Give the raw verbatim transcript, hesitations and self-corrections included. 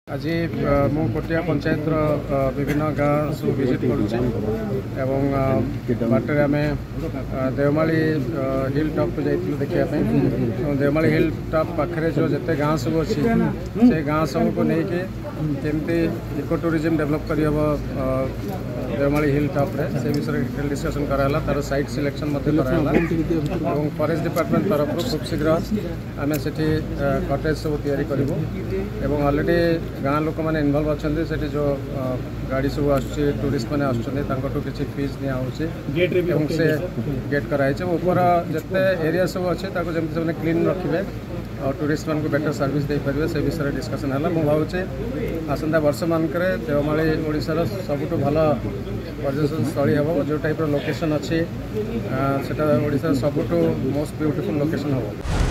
आज मु कोटिया पंचायत विभिन्न गाँव सब विजिट करुचे बाटर आम देवमाली हिल टॉप को जाइलु देखापी देवमाली हिल टॉप पाखे जो जिते गाँव सब अच्छी से गाँव सब को लेकिन केमती इको टूरिज्म डेवलप कर देवमाली हिल टॉप रे से विषय डिटेल डिस्कशन कराला तार साइट सिलेक्शन कराला और फॉरेस्ट डिपार्टमेंट तरफ खूब शीघ्र आम से कटेज सब तैयारी ऑलरेडी गाँ लोक मैंने इनवल्व अच्छा से जो गाड़ी सब आसुच्चे टूरिस्ट मैंने आसुच्चे किसी फीस निया से गेट कराई ऊपर जिते एरिया सब अच्छे जमी से क्लीन रखिए और टूरिस्ट मान को बेटर सर्विस दे पारे से विषय डिस्कसन है। मुझे भावुचे आसंता वर्ष मानक देवमाली ओडिशार सबुठ भल पर्यटन स्थली हम जो टाइप लोकेशन अच्छी से ओडिशार सबुठ मोस्ट ब्यूटीफुल लोकेशन हम।